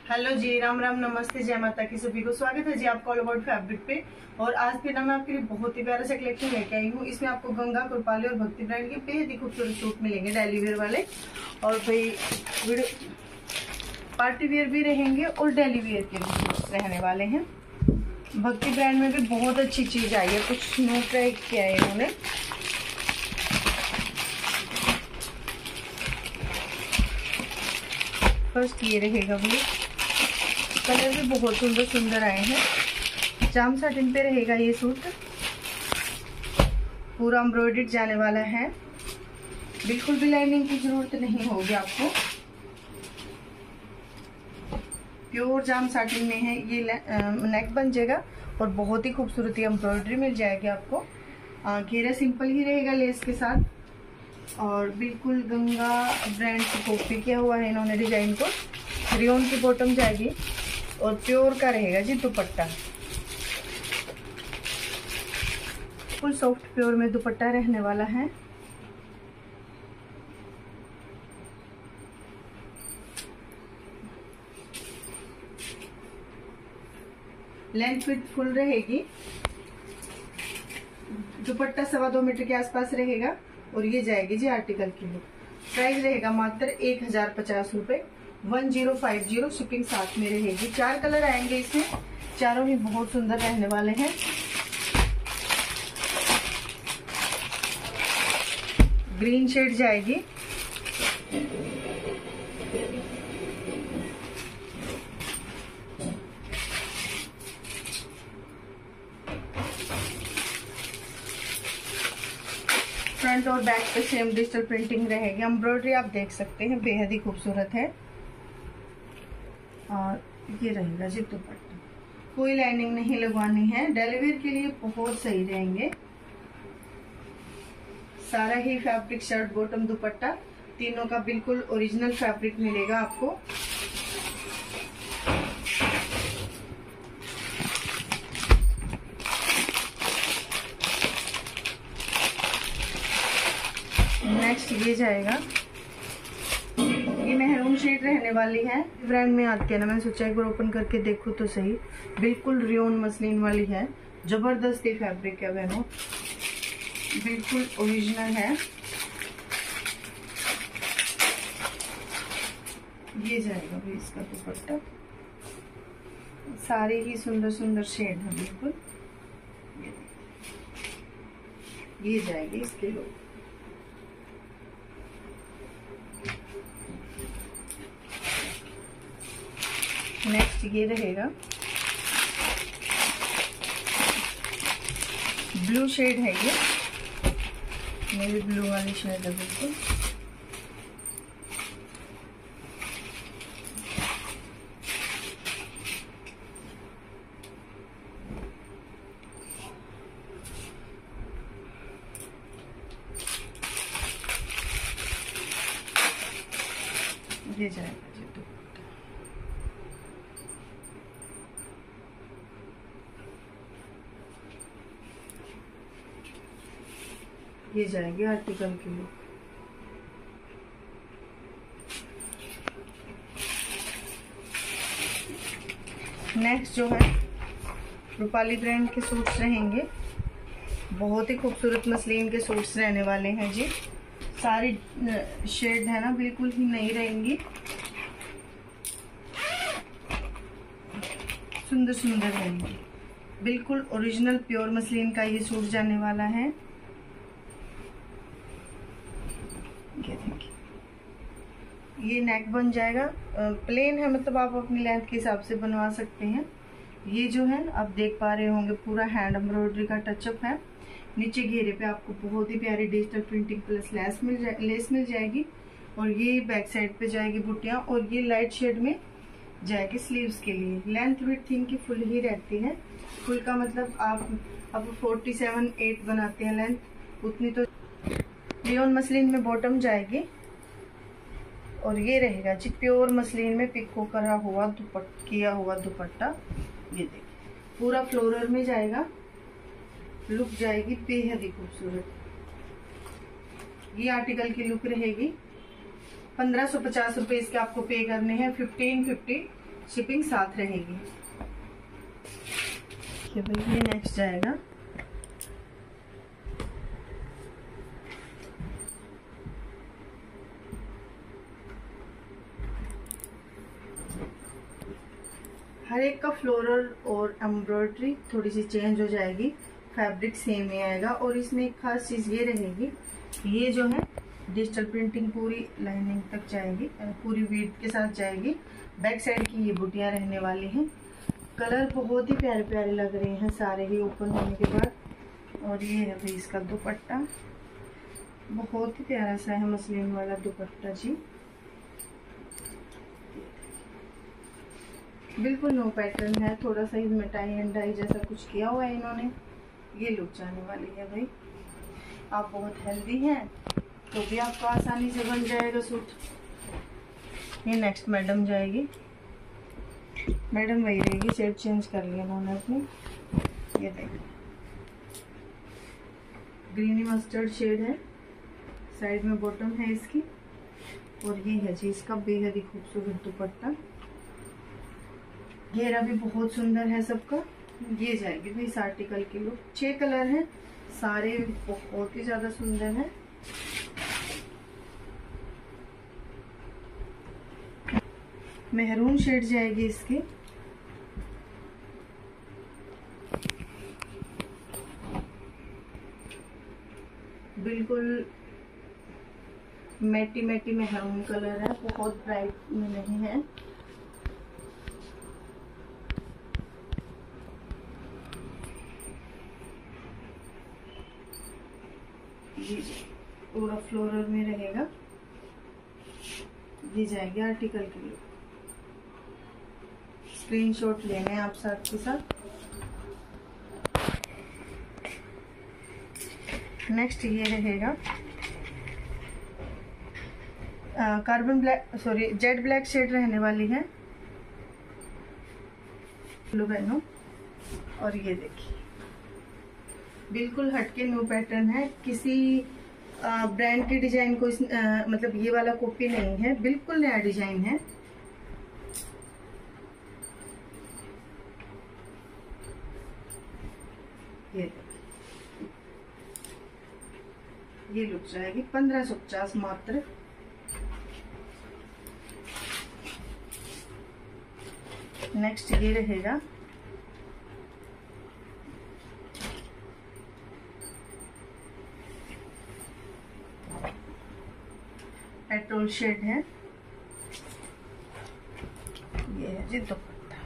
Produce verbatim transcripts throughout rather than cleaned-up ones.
Hello जी, राम राम, नमस्ते, जय माता की सभी को स्वागत है जी आपका ऑल अबाउट फैब्रिक पे। और आज फिर ना मैं आपके लिए बहुत ही प्यारा सा कलेक्शन लेके आई हूँ। इसमें आपको गंगा, कृपाली और भक्ति ब्रांड के बेहद ही खूबसूरत सूट मिलेंगे डेली वेयर वाले। और भाई पार्टी वेयर भी रहेंगे और डेली वेयर के भी सूट रहने वाले हैं। भक्ति ब्रांड में भी बहुत अच्छी चीज आई है, कुछ न्यू ट्राई किया है इन्होंने। फर्स्ट ये रहेगा भाई, कलर भी बहुत सुंदर सुंदर आए हैं। जाम साटिन पे रहेगा ये सूट, पूरा एम्ब्रॉयडर्ड जाने वाला है। बिल्कुल भी लाइनिंग की जरूरत नहीं होगी आपको, प्योर जाम साटिन में है। ये नेक बन जाएगा और बहुत ही खूबसूरत एम्ब्रॉयडरी मिल जाएगी आपको। घेरा सिंपल ही रहेगा लेस के साथ और बिल्कुल गंगा ब्रांड से कॉपी किया हुआ है इन्होंने डिजाइन को। रियोन की बॉटम जाएगी और प्योर का रहेगा जी दुपट्टा। फुल सॉफ्ट प्योर में दुपट्टा रहने वाला है। लेंथ विड्थ फुल रहेगी। दुपट्टा सवा दो मीटर के आसपास रहेगा और ये जाएगी जी आर्टिकल की लुक। प्राइस रहेगा मात्र एक हजार पचास रुपए, one zero five zero. Shipping साथ में रहेगी। चार कलर आएंगे इसमें, चारों ही बहुत सुंदर रहने वाले हैं। ग्रीन शेड जाएगी, फ्रंट और बैक पे सेम डिजिटल प्रिंटिंग रहेगी। एम्ब्रॉयडरी आप देख सकते हैं, बेहद ही खूबसूरत है। और ये रहेगा जी दुपट्टा, कोई लाइनिंग नहीं लगवानी है। डेली वेयर के लिए बहुत सही रहेंगे। सारा ही फैब्रिक, शर्ट, बॉटम, दुपट्टा तीनों का बिल्कुल ओरिजिनल फैब्रिक मिलेगा आपको। नेक्स्ट ये जाएगा, ये मेहरून शेड रहने वाली है। ब्रांड में आती है ना, मैंने सोचा एक बार ओपन करके देखूं तो सही। बिल्कुल रियोन मसलिन वाली है, जबरदस्त फैब्रिक है बहनों, बिल्कुल ओरिजिनल है। ये जाएगा भी इसका दुपट्टा। सारे ही सुंदर सुंदर शेड है बिल्कुल। ये जाएगी इसके लोग। नेक्स्ट ये रहेगा, ब्लू शेड है ये, मेरी ब्लू वाली शेड है बिल्कुल। ये जाएगा जी दुपट्टा। ये जाएगी आर्टिकल की लुक। नेक्स्ट जो है रूपाली ब्रांड के सूट्स रहेंगे। बहुत ही खूबसूरत मसलिन के सूट्स रहने वाले हैं जी। सारी शेड है ना बिल्कुल ही नई रहेंगी, सुंदर सुंदर रहेंगी। बिल्कुल ओरिजिनल प्योर मसलिन का ये सूट जाने वाला है। ये देखिए, ये नेक बन जाएगा। प्लेन है, मतलब आप अपनी लेंथ के हिसाब से बनवा सकते हैं। ये जो है आप देख पा रहे होंगे, पूरा हैंड एम्ब्रॉयडरी का टचअप है। नीचे घेरे पे आपको बहुत ही प्यारी डिजिटल प्रिंटिंग प्लस लेस मिल जाए लेस मिल जाएगी। और ये बैक साइड पे जाएगी बुटियां। और ये लाइट शेड में जाएगी स्लीव्स के लिए। लेंथ विड्थ इनकी फुल ही रहती है। फुल का मतलब आप अब फोर्टी सेवन एट बनाते हैं लेंथ, उतनी तो। रियोन मसलिन में बॉटम जाएगी और ये रहेगा जी प्योर मसलिन में पिको करा हुआ दुपट्टा किया हुआ दुपट्टा। ये देखिए पूरा फ्लोरल में जाएगा, लुक जाएगी बेहद ही खूबसूरत। ये आर्टिकल की लुक रहेगी। पंद्रह सौ पचास रुपए इसके आपको पे करने हैं। फिफ्टीन फिफ्टी शिपिंग साथ रहेगी। ये भाई ये नेक्स्ट जाएगा हर एक का फ्लोरल और एम्ब्रॉयडरी थोड़ी सी चेंज हो जाएगी, फैब्रिक सेम ही आएगा। और इसमें एक खास चीज ये रहेगी, ये जो है डिजिटल प्रिंटिंग पूरी लाइनिंग तक जाएगी, पूरी वीट के साथ जाएगी। बैक साइड की ये बुटियां रहने वाली हैं। कलर बहुत ही प्यारे प्यारे लग रहे हैं सारे ही ओपन होने के बाद। और ये है भाई इसका दुपट्टा, बहुत ही प्यारा सा है मसलिन वाला दुपट्टा जी, बिल्कुल नो पैटर्न है, थोड़ा सा इसमें टाई एंड डाई जैसा कुछ किया हुआ है इन्होंने। ये लुक जाने वाली है भाई। आप बहुत हेल्दी हैं तो भी आपका आसानी से बन जाएगा सूट। ये नेक्स्ट मैडम जाएगी, मैडम वही रहेगी, शेड चेंज कर लिया उन्होंने अपनी। ये देखिए ग्रीनी मस्टर्ड शेड है, साइड में बॉटम है इसकी। और ये है जी इसका बेहद ही खूबसूरत दुपट्टा। घेरा भी बहुत सुंदर है सबका। ये जाएगी भाई इस आर्टिकल की लुक। छह कलर हैं, सारे बहुत ही ज्यादा सुंदर हैं। मेहरून शेड जाएगी इसकी। बिल्कुल मैटी मैटी मेहरून कलर है, बहुत ब्राइट में नहीं है। ये पूरा फ्लोरल में रहेगा। ये जाएगी आर्टिकल के लिए। स्क्रीनशॉट लेने हैं आप साथ के साथ। नेक्स्ट ये रहेगा carbon black sorry jade black shade रहने वाली है लो बहनों। और ये देखिए बिल्कुल हटके न्यू पैटर्न है, किसी ब्रांड की डिजाइन को इस, आ, मतलब ये वाला कॉपी नहीं है, बिल्कुल नया डिजाइन है। ये ये लुक जाएगी पंद्रह सौ पचास मात्र। नेक्स्ट ये रहेगा पेट्रोल शेड है। ये है जी दुपट्टा।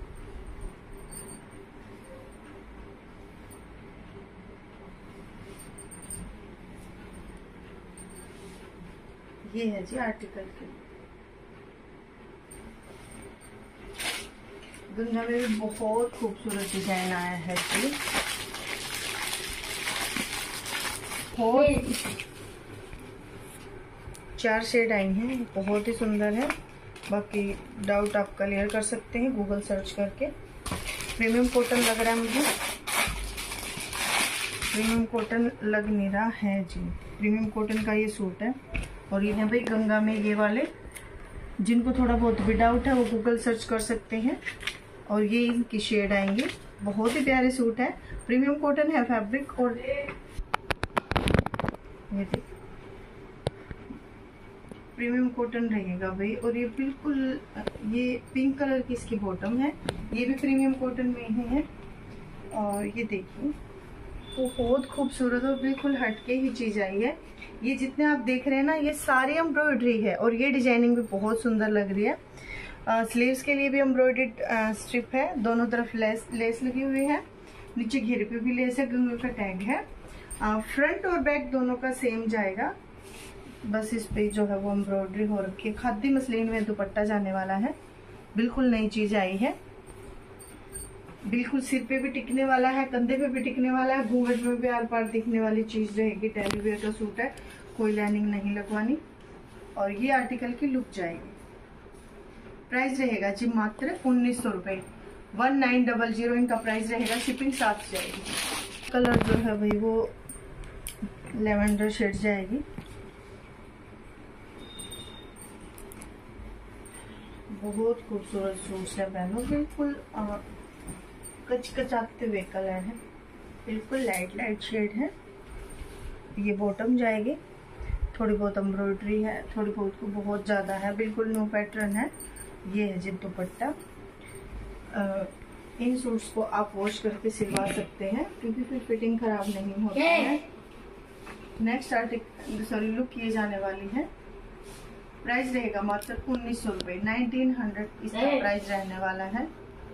ये है जी आर्टिकल के। दुनिया में भी बहुत खूबसूरत डिजाइन आया है जी। बहुत चार शेड आई हैं, बहुत ही सुंदर है। बाकी डाउट आप क्लियर कर सकते हैं गूगल सर्च करके। प्रीमियम कॉटन लग रहा है मुझे, प्रीमियम कॉटन लग नहीं रहा है जी। प्रीमियम कॉटन का ये सूट है। और ये है भाई गंगा में ये वाले, जिनको थोड़ा बहुत भी डाउट है वो गूगल सर्च कर सकते हैं। और ये इनकी शेड आएंगी, बहुत ही प्यारे सूट है। प्रीमियम कॉटन है फैब्रिक। और ये देखिए प्रीमियम कॉटन रहेगा भाई। और ये बिल्कुल ये पिंक कलर की इसकी बॉटम है, ये भी प्रीमियम कॉटन में ही है। और ये देखिए तो बहुत खूबसूरत और बिल्कुल हटके ही चीज आई है। ये जितने आप देख रहे हैं ना, ये सारी एम्ब्रॉयडरी है। और ये डिजाइनिंग भी बहुत सुंदर लग रही है। स्लीव्स के लिए भी एम्ब्रॉयडर्ड स्ट्रिप है, दोनों तरफ लेस लेस लगी हुई है। नीचे घेरे पे भी लेस है, गंगा का टैग है। फ्रंट और बैक दोनों का सेम जाएगा, बस इस पे जो है वो एम्ब्रॉयडरी हो रखी है। खादी मसलिन में दुपट्टा जाने वाला है, बिल्कुल नई चीज आई है। बिल्कुल सिर पे भी टिकने वाला है, कंधे पे भी टिकने वाला है, घूंघट में भी आर पार दिखने वाली चीज रहेगी। डेली वेयर का सूट है, कोई लाइनिंग नहीं लगवानी। और ये आर्टिकल की लुक जाएगी। प्राइस रहेगा जी मात्र उन्नीस सौ रुपए, वन नाइन डबल जीरो इनका प्राइस रहेगा। शिपिंग साथ जाएगी। कलर जो है भाई वो लेवेंडर शेड जाएगी। बहुत खूबसूरत सूट्स है बहनों, बिल्कुल कचकचाते हुए कलर है, बिल्कुल लाइट लाइट शेड है। ये बॉटम जाएगी, थोड़ी बहुत एम्ब्रॉयडरी है, थोड़ी बहुत को बहुत ज़्यादा है, बिल्कुल नो पैटर्न है। ये है जी दुपट्टा। इन सूट्स को आप वॉश करके सिलवा सकते हैं क्योंकि फिर फिटिंग खराब नहीं होती है। नेक्स्ट आर्टिकल सॉरी लुक किए जाने वाली है। प्राइस रहेगा मात्र उन्नीस सौ रुपये, नाइनटीन हंड्रेड इसका प्राइस रहने वाला है।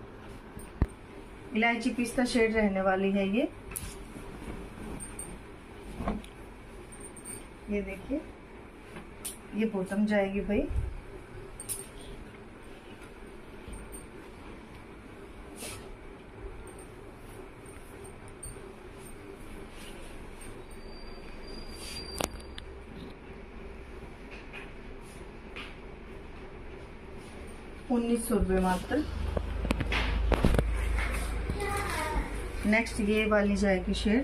इलायची पिस्ता शेड रहने वाली है ये। ये देखिए, ये बॉटम जाएगी भाई। उन्नीस सौ रुपये मात्र। नेक्स्ट ये वाली जाएगी शेड।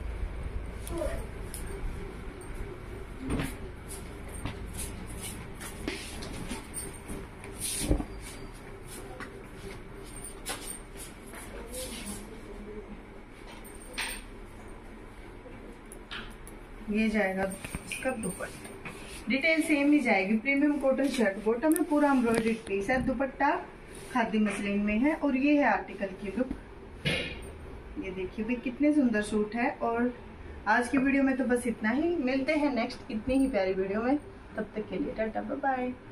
ये जाएगा इसका दुपट्टा, डिटेल सेम ही जाएगी। प्रीमियम कॉटन शर्ट, बॉटम में पूरा एम्ब्रॉयडर्ड पीस है, दुपट्टा खादी मसलिन में है और ये है आर्टिकल की लुक। ये देखिए भाई कितने सुंदर सूट है। और आज की वीडियो में तो बस इतना ही, मिलते हैं नेक्स्ट इतनी ही प्यारी वीडियो में, तब तक के लिए टाटा बाय बाय।